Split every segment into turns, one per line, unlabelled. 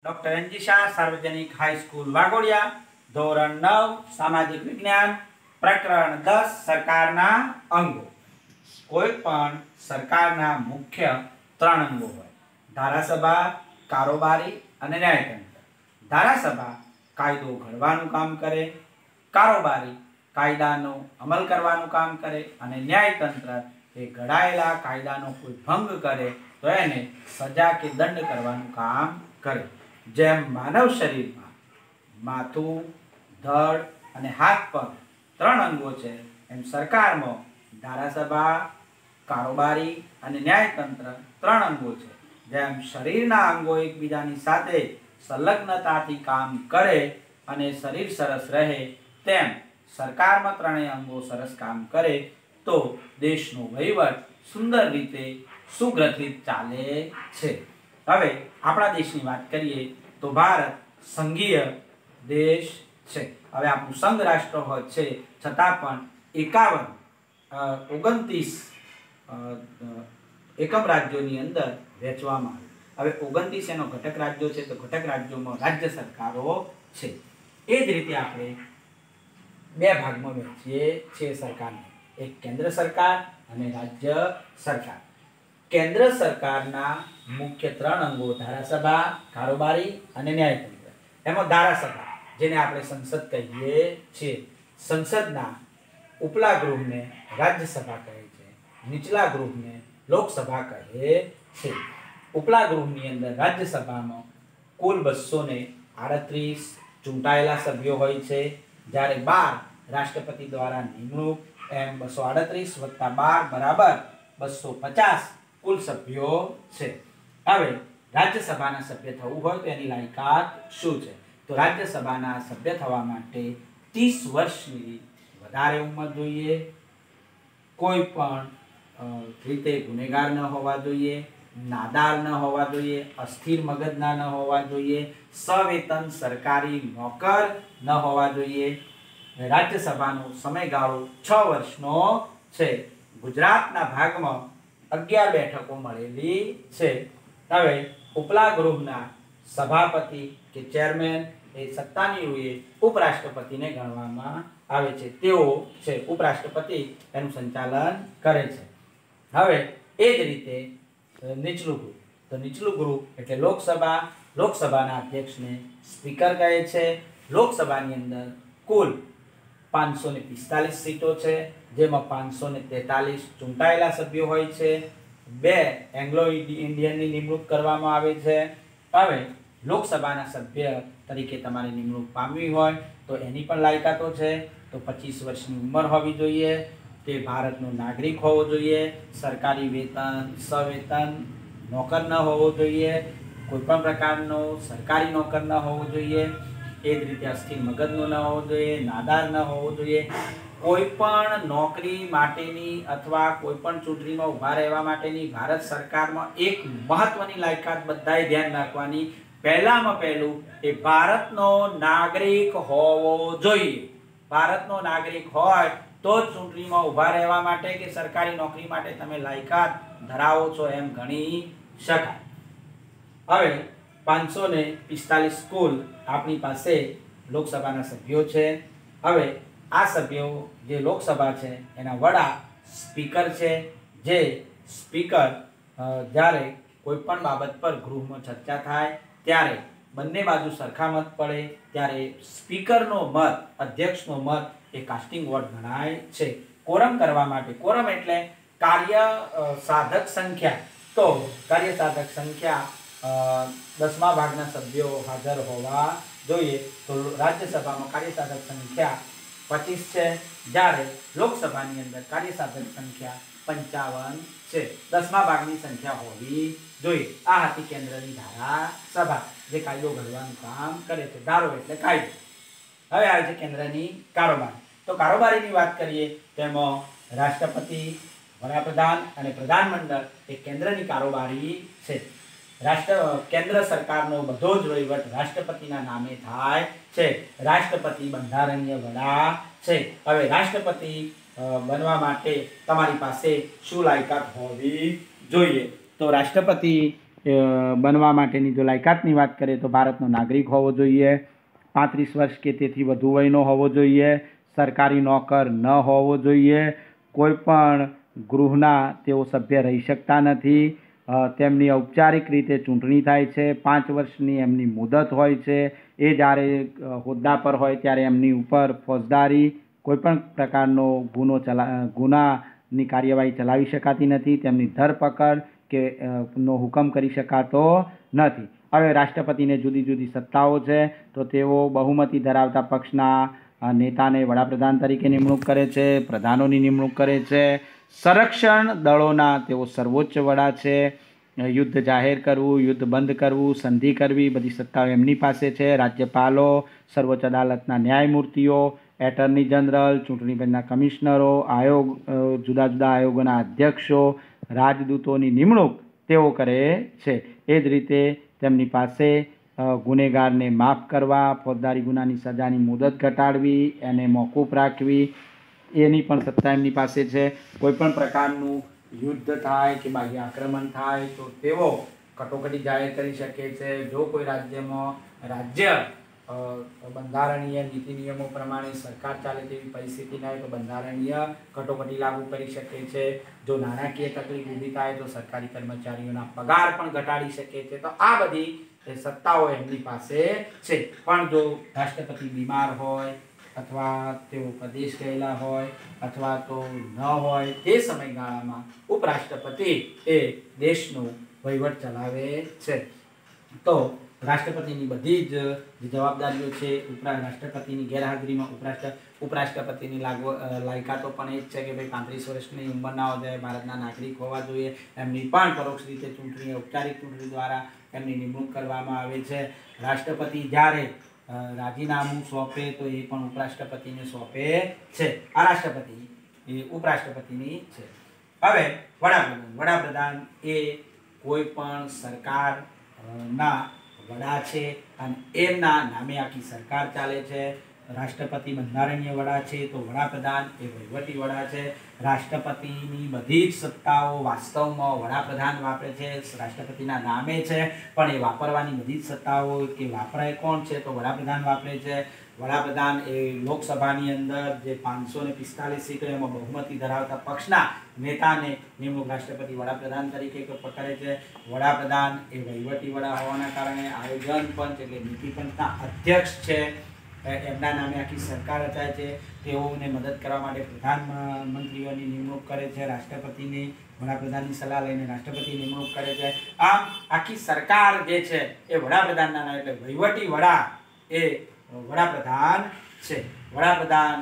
DR.N.G. Shah સાર્વજનિક high school Waghodia ધોરણ 9 સામાજિક વિજ્ઞાન પ્રકરણ 10 સરકારના અંગો। કોઈ પણ સરકારના મુખ્ય 3 અંગો હોય: ધારાસભા, કારોબારી અને ન્યાયતંત્ર। ધારાસભા કાયદો ઘડવાનું કામ કરે, કારોબારી કાયદાનો અમલ કરવાનું કામ કરે અને ન્યાયતંત્ર એ ઘડાયેલા કાયદાનો કોઈ ભંગ કરે તો એને સજા કે દંડ કરવાનું કામ કરે। જેમ માનવ શરીરમાં માથું, ધડ અને હાથ પગ 3 અંગો છે, એમ સરકારમાં ધારાસભા, કારોબારી અને ન્યાયતંત્ર 3 અંગો છે। જેમ શરીરના અંગો એકબીજાની સાથે સંલગ્નતાથી કામ કરે અને શરીર સરસ રહે, તેમ સરકારમાં 3 અંગો સરસ કામ કરે તો દેશનો વહીવટ સુંદર રીતે સુગ્રથિત ચાલે છે। હવે આપણા દેશની વાત કરીએ તો ભારત સંઘીય દેશ છે। હવે આપણું સંઘ રાષ્ટ્ર હોય છે, છતાં પણ 29 એકમ રાજ્યોની અંદર વહેંચવામાં આવે। હવે 29 એનો ઘટક રાજ્યો છે, તો ઘટક રાજ્યોમાં રાજ્ય સરકારો છે। એ જ રીતે આપણે 2 ભાગમાં વહેંચીએ છીએ સરકારને, એક કેન્દ્ર સરકાર અને રાજ્ય સરકાર। કેન્દ્ર સરકારના મુખ્ય 3 અંગો ધારાસભા, કારોબારી અને ન્યાયતંત્ર। એમાં ધારાસભા, જેને આપણે સંસદ કહીએ છીએ, સંસદના ઉપલા ગૃહને રાજ્યસભા કહે છે, નીચલા ગૃહને લોકસભા કહે છે। ઉપલા ગૃહની અંદર રાજ્યસભામાં કુલ 238 ચૂંટાયેલા સભ્યો હોય છે, જ્યારે 12 રાષ્ટ્રપતિ દ્વારા નિમણૂક, એમ 238 + 12 = 250 કુલ સભ્યો છે। હવે રાજ્યસભાના સભ્ય થવું હોય તો એની લાયકાત શું છે? તો રાજ્યસભાના સભ્ય થવા માટે 30 વર્ષની વધારે ઉંમર જોઈએ, કોઈ પણ રીતે ગુનેગાર ન હોવા જોઈએ, નાદાર ન હોવા જોઈએ, અસ્થિર મગજના ન હોવા જોઈએ, સવેતન સરકારી નોકર ન હોવા જોઈએ। રાજ્યસભાનો સમયગાળો 6 વર્ષનો છે। ગુજરાતના ભાગમાં 11 બેઠકો મળેલી છે। હવે ઉપલા ગૃહના સભાપતિ કે ચેરમેન એ સત્તાની ઉપરાષ્ટ્રપતિને ગણવામાં આવે છે, તેઓ છે ઉપરાષ્ટ્રપતિ, એનું સંચાલન કરે છે। હવે એ જ રીતે નીચલું ગૃહ, તો નીચલું ગૃહ એટલે લોકસભા, લોકસભાના અધ્યક્ષને સ્પીકર કહે છે। લોકસભાની અંદર કુલ 545 સીટો છે, જેમાં 543 ચૂંટાયેલા સભ્યો હોય છે, 2 એંગ્લો ઇન્ડિયનની નિમણૂક કરવામાં આવે છે। હવે લોકસભાના સભ્ય તરીકે તમારે નિમણૂક પામવી હોય તો એની પણ લાયકાતો છે, તો 25 વર્ષની ઉંમર હોવી જોઈએ, તે ભારતનો નાગરિક હોવો જોઈએ, સરકારી વેતન, સવેતન નોકર ન હોવો જોઈએ, કોઈ પણ પ્રકારનો સરકારી નોકર ન હોવો જોઈએ, એ જ રીતે અસ્થિર મગજનો ન હોવો જોઈએ, નાદાર ન હોવો જોઈએ, કોઈ પણ નોકરી માટેની અથવા કોઈ પણ ચૂંટણીમાં ઊભા રહેવા માટેની ભારત સરકારમાં એક મહત્વની લાયકાત બધાએ ધ્યાન રાખવાની, પહેલામાં પહેલું એ ભારતનો નાગરિક હોવો જોઈએ। ભારતનો નાગરિક હોય તો જ ચૂંટણીમાં ઊભા રહેવા માટે કે સરકારી નોકરી માટે તમે લાયકાત ધરાવો છો એમ ગણી શકાય। હવે 545 કુલ આપણી પાસે લોકસભાના સભ્યો છે। હવે આ સભ્યો જે લોકસભા છે એના વડા સ્પીકર છે, જે સ્પીકર જ્યારે કોઈ પણ બાબત પર ગૃહમાં ચર્ચા થાય ત્યારે બંને બાજુ સરખા મત પડે ત્યારે સ્પીકરનો મત, અધ્યક્ષનો મત એ કાસ્ટિંગ વોટ ગણાય છે। કોરમ કરવા માટે, કોરમ એટલે કાર્ય સાધક સંખ્યા, તો કાર્ય સાધક સંખ્યા 10મા ભાગના સભ્યો હાજર હોવા જોઈએ। તો રાજ્યસભામાં કાર્ય સાધક સંખ્યા 25 છે, જ્યારે લોકસભાની અંદર કાર્ય સાધક સંખ્યા 55 છે। 10મા ભાગની સંખ્યા હોવી જોઈએ। આ હતી કેન્દ્રની ધારાસભા, જે કાયદો ઘડવાનું કામ કરે છે। ધારો એટલે કાયદો। હવે આવે છે કેન્દ્રની કારોબારી। તો કારોબારીની વાત કરીએ તેમાં રાષ્ટ્રપતિ, વડાપ્રધાન અને પ્રધાનમંડળ એ કેન્દ્રની કારોબારી છે। કેન્દ્ર સરકારનો બધો જ વહીવટ રાષ્ટ્રપતિના નામે થાય છે। રાષ્ટ્રપતિ બંધારણીય વડા છે। હવે રાષ્ટ્રપતિ બનવા માટે તમારી પાસે શું લાયકાત હોવી જોઈએ? તો રાષ્ટ્રપતિ બનવા માટેની જો લાયકાતની વાત કરીએ તો ભારતનો નાગરિક હોવો જોઈએ, 35 વર્ષ કે તેથી વધુ વયનો હોવો જોઈએ, સરકારી નોકર ન હોવો જોઈએ, કોઈ પણ ગૃહના તેઓ સભ્ય રહી શકતા નથી, તેમની ઔપચારિક રીતે ચૂંટણી થાય છે, 5 વર્ષની એમની મુદત હોય છે, એ જ્યારે હોદ્દા પર હોય ત્યારે એમની ઉપર ફોજદારી કોઈપણ પ્રકારનો ગુનાની કાર્યવાહી ચલાવી શકાતી નથી, તેમની ધરપકડ કે નો હુકમ કરી શકાતો નથી. હવે રાષ્ટ્રપતિને જુદી જુદી સત્તાઓ છે, તો તેઓ બહુમતી ધરાવતા પક્ષના નેતાને વડાપ્રધાન તરીકે નિમણૂક કરે છે, પ્રધાનોની નિમણૂક કરે છે, સંરક્ષણ દળોના તેઓ સર્વોચ્ચ વડા છે, યુદ્ધ જાહેર કરવું, યુદ્ધ બંધ કરવું, સંધિ કરવી, બધી સત્તાઓ એમની પાસે છે. રાજ્યપાલો, સર્વોચ્ચ અદાલતના ન્યાયમૂર્તિઓ, એટર્ની જનરલ, ચૂંટણી પંચના કમિશનરો, આયોગ, જુદા જુદા આયોગોના અધ્યક્ષો, રાજદૂતોની નિમણૂક તેઓ કરે છે. એ જ રીતે તેમની પાસે ગુનેગારને માફ કરવા, ફોજદારી ગુનાની સજાની મુદત ઘટાડવી, એને મોકૂફ રાખવી, એની પણ સત્તા એમની પાસે છે. કોઈપણ પ્રકારનું યુદ્ધ થાય કે બાહ્ય આક્રમણ થાય તો તેઓ કટોકટી જાહેર કરી શકે છે. જો કોઈ રાજ્યમાં રાજ્ય બંધારણીય નીતિ નિયમો પ્રમાણે સરકાર ચાલે તેવી પરિસ્થિતિ ન હોય તો બંધારણીય કટોકટી લાગુ કરી શકે છે. જો નાણાકીય તકલીફ ઊભી થાય તો સરકારી કર્મચારીઓના પગાર પણ ઘટાડી શકે છે. તો આ બધી સત્તાઓ એમની પાસે છે. પણ જો રાષ્ટ્રપતિ બીમાર હોય અથવા તેઓ પ્રદેશ ગયેલા હોય અથવા તો ન હોય તે સમયગાળામાં ઉપરાષ્ટ્રપતિ એ દેશનો વહીવટ ચલાવે છે. તો રાષ્ટ્રપતિની બધી જ જવાબદારીઓ છે. રાષ્ટ્રપતિની ગેરહાજરીમાં ઉપરાષ્ટ્રપતિની લાયકાતો પણ એ જ છે કે ભાઈ 35 વર્ષની ઉંમરના હોવા જોઈએ, ભારતના નાગરિક હોવા જોઈએ, એમની પણ પરોક્ષ રીતે ચૂંટણી, ઔપચારિક ચૂંટણી દ્વારા એમની નિમણૂક કરવામાં આવે છે. રાષ્ટ્રપતિ જ્યારે રાજીનામું સોંપે તો એ પણ ઉપરાષ્ટ્રપતિને સોંપે છે. આ રાષ્ટ્રપતિ એ ઉપરાષ્ટ્રપતિની છે. હવે વડાપ્રધાન એ કોઈ પણ સરકારના વડા છે અને એમના નામે આખી સરકાર ચાલે છે. રાષ્ટ્રપતિ બંધારણીય વડા છે તો વડાપ્રધાન એ વહીવટી વડા છે. રાષ્ટ્રપતિની બધી જ સત્તાઓ વાસ્તવમાં વડાપ્રધાન વાપરે છે, રાષ્ટ્રપતિના નામે છે, પણ એ વાપરવાની બધી જ સત્તાઓ કે વાપરાય કોણ છે તો વડાપ્રધાન વાપરે છે. વડાપ્રધાન એ લોકસભાની અંદર જે 545 સીટો એમાં બહુમતી ધરાવતા પક્ષના નેતાને નિમણૂક રાષ્ટ્રપતિ વડાપ્રધાન તરીકે કરે છે. વડાપ્રધાન એ વહીવટી વડા હોવાના કારણે આયોજન પંચ એટલે નીતિ પંચના અધ્યક્ષ છે. એમના નામે આખી સરકાર રચાય છે. તેઓને મદદ કરવા માટે પ્રધાનમંત્રીઓની નિમણૂક કરે છે. રાષ્ટ્રપતિની વડાપ્રધાનની સલાહ લઈને રાષ્ટ્રપતિ નિમણૂક કરે છે. આમ આખી સરકાર જે છે એ વડાપ્રધાનના નામે એટલે વહીવટી વડા એ વડાપ્રધાન છે. વડાપ્રધાન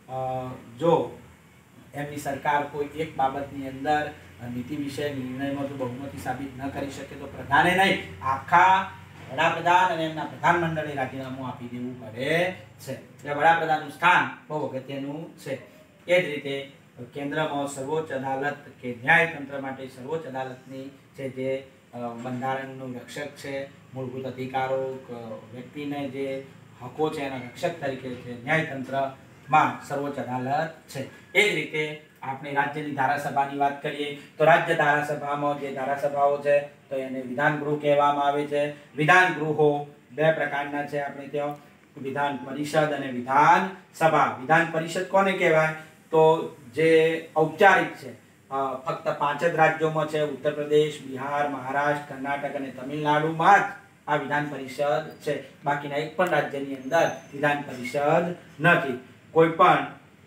જો એમની સરકાર કોઈ એક બાબતની અંદર નીતિ વિષય નિર્ણયમાં જો બહુમતી સાબિત ન કરી શકે તો પ્રધાને નહીં, આખા વડાપ્રધાન અને એમના પ્રધાનમંડળે રાજીનામું આપી દેવું પડે છે. એટલે વડાપ્રધાનનું સ્થાન બહુ અગત્યનું છે. એ જ રીતે કેન્દ્રમાં સર્વોચ્ચ અદાલત કે ન્યાયતંત્ર માટે સર્વોચ્ચ અદાલતની છે જે બંધારણનું રક્ષક છે, મૂળભૂત અધિકારો, વ્યક્તિને જે હકો છે એના રક્ષક તરીકે છે. ન્યાયતંત્રમાં સર્વોચ્ચ અદાલત છે. એ જ રીતે આપણે રાજ્યની ધારાસભાની વાત કરીએ તો રાજ્ય ધારાસભામાં જે ધારાસભાઓ છે તો એને વિધાન ગૃહ કહેવામાં આવે છે. વિધાન ગૃહો બે પ્રકારના છે. આપણે ત્યાં વિધાન પરિષદ અને વિધાન સભા. વિધાન પરિષદ કોને કહેવાય તો જે ઔપચારિક છે, ફક્ત 5 જ રાજ્યોમાં છે, ઉત્તર પ્રદેશ, બિહાર, મહારાષ્ટ્ર, કર્ણાટક અને તમિલનાડુમાં જ આ વિધાન પરિષદ છે. બાકીના એક પણ રાજ્યની અંદર વિધાન પરિષદ નથી. કોઈ પણ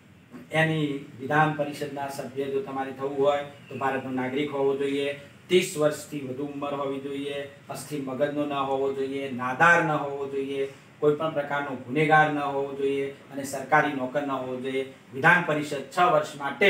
એની વિધાન પરિષદના સભ્ય જો તમારે થવું હોય તો ભારતનો નાગરિક હોવો જોઈએ, 30 વર્ષથી વધુ ઉંમર હોવી જોઈએ, અસ્થિર મગજનો ન હોવો જોઈએ, નાદાર ન હોવો જોઈએ, કોઈ પણ પ્રકારનો ગુનેગાર ન હોવો જોઈએ અને સરકારી નોકર ન હોવો જોઈએ. વિધાન પરિષદ 6 વર્ષ માટે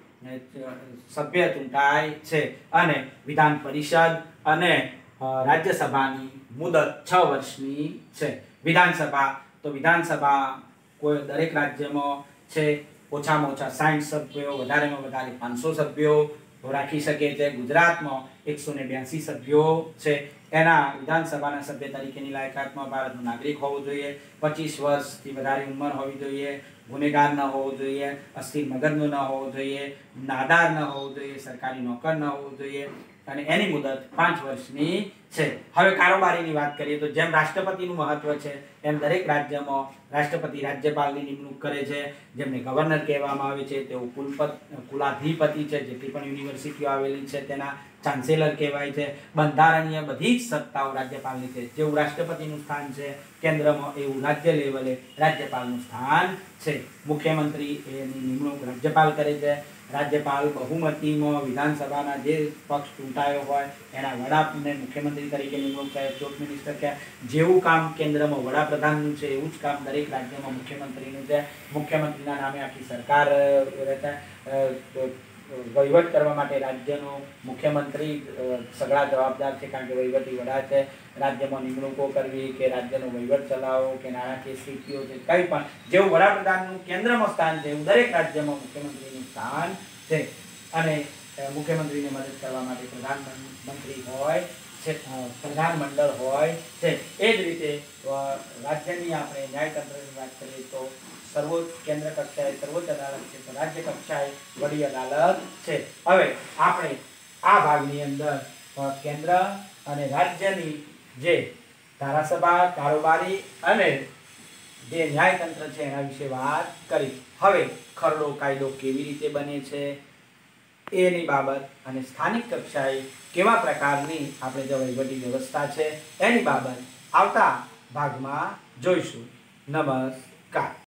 સભ્ય ચૂંટાય છે અને વિધાન પરિષદ અને રાજ્યસભાની મુદત 6 વર્ષની છે. વિધાનસભા તો વિધાનસભા કોઈ દરેક રાજ્યમાં છે ઓછામાં ઓછા 60 સભ્યો, વધારેમાં વધારે 500 સભ્યો રાખી શકે છે. ગુજરાતમાં 182 સભ્યો છે. એના વિધાનસભાના સભ્ય તરીકેની લાયકાતમાં ભારતનો નાગરિક હોવો જોઈએ, 25 વર્ષથી વધારે ઉંમર હોવી જોઈએ, ગુનેગાર ન હોવો જોઈએ, અસ્થિર મગજનો ન હોવો જોઈએ, નાદાર ન હોવો જોઈએ, સરકારી નોકર ન હોવો જોઈએ, અને એની મુદત 5 વર્ષની છે. હવે કારોબારીની વાત કરીએ તો જેમ રાષ્ટ્રપતિનું મહત્વ છે એમ દરેક રાજ્યમાં રાષ્ટ્રપતિ રાજ્યપાલની નિમણૂક કરે છે, જેમને ગવર્નર કહેવામાં આવે છે. તેઓ કુલાધિપતિ છે, જેટલી પણ યુનિવર્સિટીઓ આવેલી છે તેના ચાન્સેલર કહેવાય છે. બંધારણીય બધી જ સત્તાઓ રાજ્યપાલની છે. જેવું રાષ્ટ્રપતિનું સ્થાન છે કેન્દ્રમાં, એવું રાજ્ય લેવલે રાજ્યપાલનું સ્થાન છે. મુખ્યમંત્રી એની નિમણૂક રાજ્યપાલ કરે છે. રાજ્યપાલ બહુમતીમાં વિધાનસભાના જે પક્ષ ચૂંટાયો હોય એના વડાને મુખ્યમંત્રી તરીકે નિમણૂક થાય, ચીફ મિનિસ્ટર કે જેવું કામ કેન્દ્રમાં વડાપ્રધાનનું છે એવું જ કામ દરેક રાજ્યમાં મુખ્યમંત્રીનું છે. મુખ્યમંત્રીના નામે આખી સરકાર રહેતા વહીવટ કરવા માટે રાજ્યનો મુખ્યમંત્રી સગળા જવાબદાર છે, કારણ કે વહીવટી વડા છે. રાજ્યમાં નિમણૂકો કરવી કે રાજ્યનો વહીવટ ચલાવવો કે નાણાકીય સ્થિતિઓ છે, કંઈ પણ જેવું વડાપ્રધાનનું કેન્દ્રમાં સ્થાન છે એવું દરેક રાજ્યમાં મુખ્યમંત્રીનું સ્થાન છે. અને મુખ્યમંત્રીને મદદ કરવા માટે પ્રધાનમંત્રી હોય છે, પ્રધાનમંડળ હોય છે. એ જ રીતે રાજ્યની આપણે ન્યાયતંત્રની વાત કરીએ તો સર્વોચ્ચ કેન્દ્ર કક્ષાએ સર્વોચ્ચ અદાલત છે, તો રાજ્ય કક્ષાએ વડી અદાલત છે. હવે આપણે આ ભાગની અંદર કેન્દ્ર અને રાજ્યની જે ધારાસભા, કારોબારી અને જે ન્યાયતંત્ર છે એના વિશે વાત કરી. હવે ખરડો કાયદો કેવી રીતે બને છે એની બાબત અને સ્થાનિક કક્ષાએ કેવા પ્રકારની આપણે જે વહીવટી વ્યવસ્થા છે એની બાબત આવતા ભાગમાં જોઈશું. નમસ્કાર.